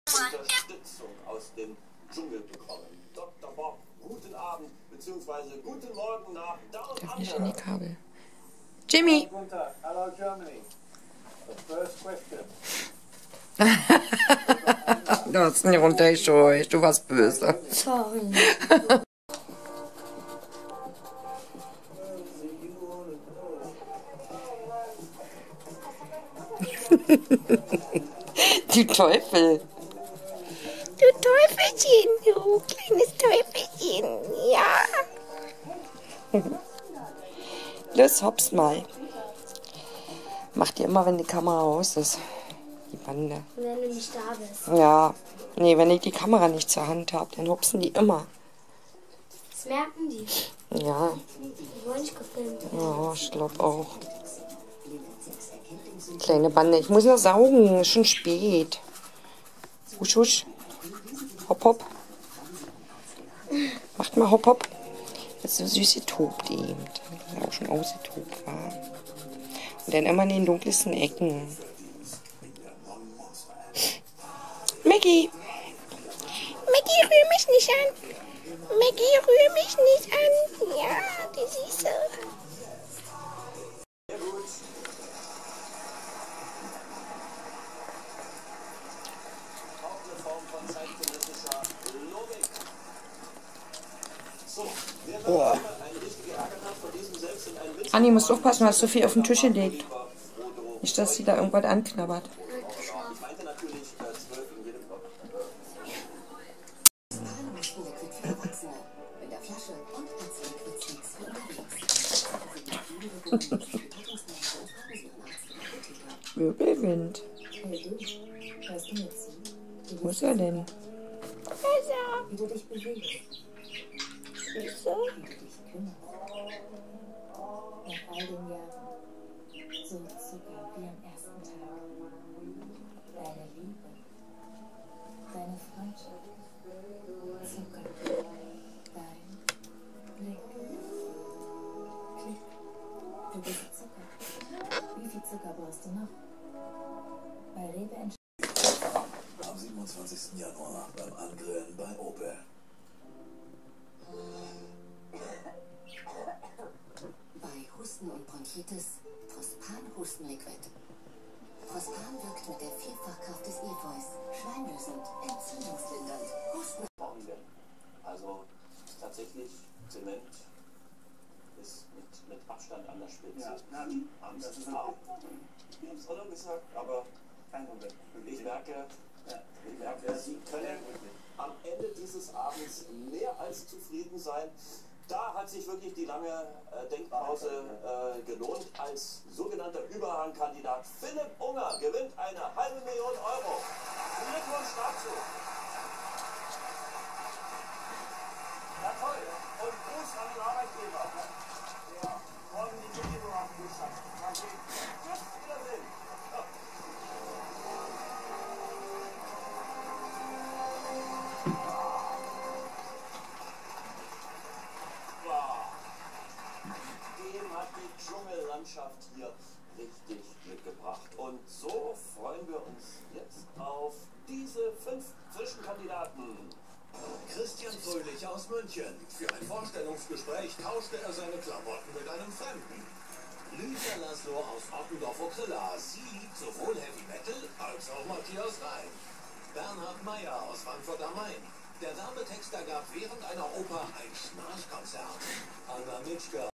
Unterstützung aus dem Dschungel bekommen. Dr. Bob, guten Abend bzw. guten Morgen nach Down Darf nicht an die Under. Kabel. Jimmy! Hello Germany. The first question. Du hast nicht runtergescheucht, du warst böse. Sorry. Die Teufel. Du Teufelchen, du kleines Teufelchen, ja. Los, hops mal. Macht ihr immer, wenn die Kamera aus ist. Die Bande. Wenn du nicht da bist. Ja. Nee, wenn ich die Kamera nicht zur Hand habe, dann hopsen die immer. Das merken die. Ja. Die wollen nicht gefilmt. Ja, ich glaube auch. Kleine Bande. Ich muss noch saugen. Ist schon spät. Husch, husch. Hopp, hopp. Macht mal hopp, hopp. Jetzt so süß getobt eben. Das ist auch schon ausgetobt war. Und dann immer in den dunkelsten Ecken. Maggie! Maggie, rühr mich nicht an! Maggie, rühr mich nicht an! Ja, die Süße. Sehr gut. Auch eine Form von zeitgenössischer Logik. So, wer wird eine richtige Ärger hat von diesem selbst in einen Witz? Anni, musst aufpassen, du hast so viel auf den Tisch gelegt. Nicht, dass sie da irgendwas anknabbert. Ich meinte natürlich 12 in jedem Block. Wirbelwind. Wo ist er denn? Wie du dich bewegst. Süße. Wie du dich kümmerst. Nach all den Jahren. So Zucker wie am ersten Tag. Deine Liebe. Deine Freundschaft. Zucker. Dein Blick. Klick. Du bist Zucker. Wie viel Zucker brauchst du noch? Bei Rewe Am 27. Januar beim Angrillen bei Opel. Bei Husten und Bronchitis Prospan Hustenliquid. Prospan wirkt mit der Vielfachkraft des Efeus. Schleimlösend, entzündungslindernd, Husten. Also tatsächlich Zement ist mit Abstand an der Spitze. Ja, das ist auch. Ich habe es auch noch gesagt, aber kein Problem. ich merke, Sie können am Ende dieses Abends mehr als zufrieden sein. Da hat sich wirklich die lange Denkpause gelohnt. Als sogenannter Überhangkandidat Philipp Unger gewinnt eine $500.000. Glückwunsch dazu. Ja, toll. Und Gruß an den Arbeitgeber, der morgen die Videobewachen geschafft hat. Tschüss, Wiedersehen. Dem hat die Dschungellandschaft hier richtig mitgebracht. Und so freuen wir uns jetzt auf diese 5 frischen Kandidaten. Christian Fröhlich aus München. Für ein Vorstellungsgespräch tauschte er seine Klamotten mit einem Fremden. Lüther Laszlo aus Ottendorf-Okrilla. Sie liebt sowohl Heavy Metal als auch Matthias Reim. Bernhard Meyer aus Frankfurt am Main. Der Werbetexter gab während einer Oper ein Schnarchkonzert. Anna Mitschka